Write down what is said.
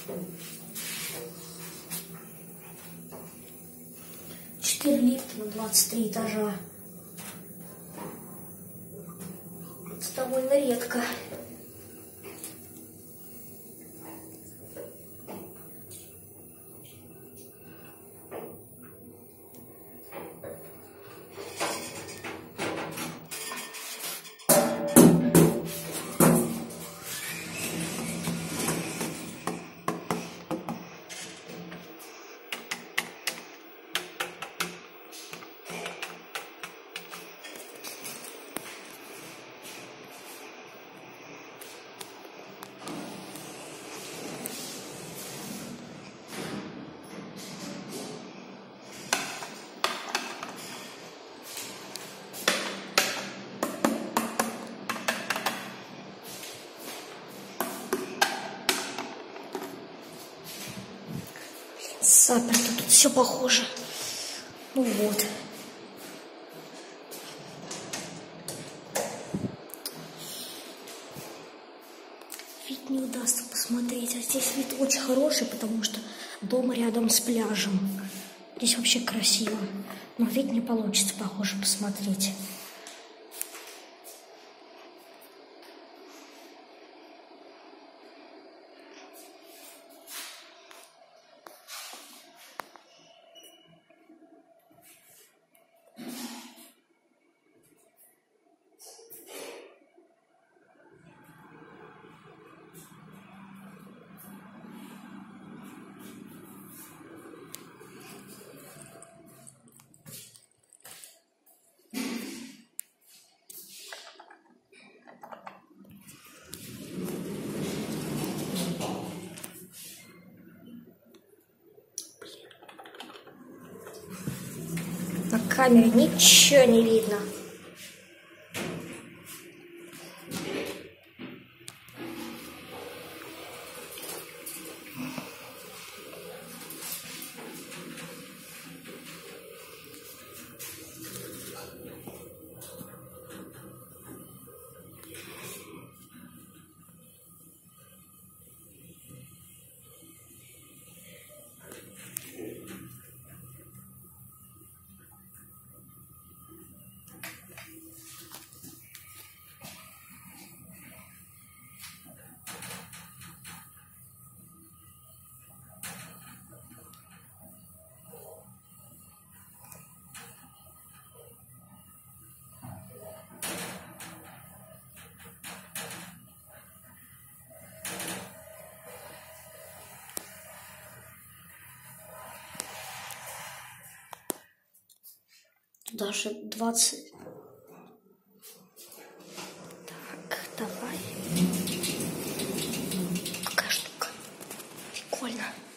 Четыре лифта на 23 этажа. Это довольно редко. Заперто, тут все похоже. Ну вот. Вид не удастся посмотреть. А здесь вид очень хороший, потому что дом рядом с пляжем. Здесь вообще красиво. Но вид не получится, похоже, посмотреть. На камере ничего не видно. Даже 20. Так, давай. Какая штука. Прикольно.